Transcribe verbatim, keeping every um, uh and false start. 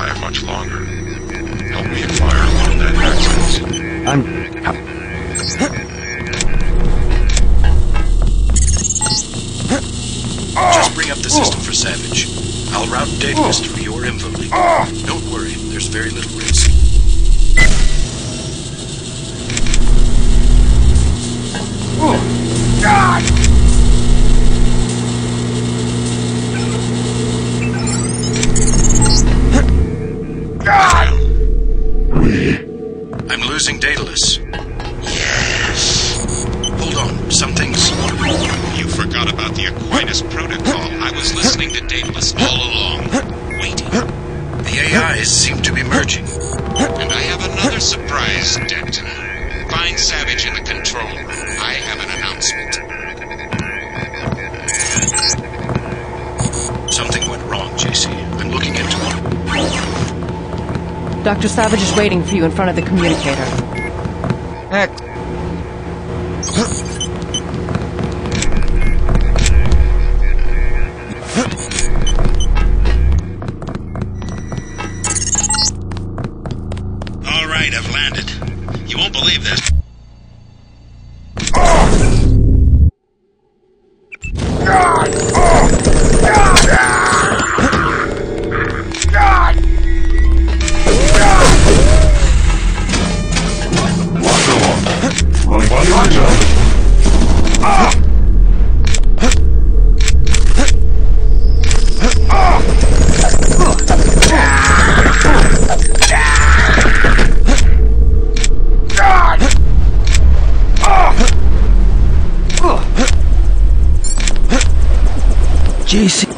survive much longer. Help me acquire one of that access. I'm... Just bring up the system for Savage. I'll route Daedalus through your info link. Don't worry, there's very little risk. God! God! I'm losing Daedalus. Yes. Hold on, something's... You forgot about the Aquinas Protocol. I was listening to Daedalus all along, waiting. The A Is seem to be merging. And I have another surprise, Decton. Find Savage in the control room. I have an announcement. Something went wrong, J C. I'm looking into it. Doctor Savage is waiting for you in front of the communicator. Heck. All right, I've landed. You won't believe this. God! Oh! God! God! J C.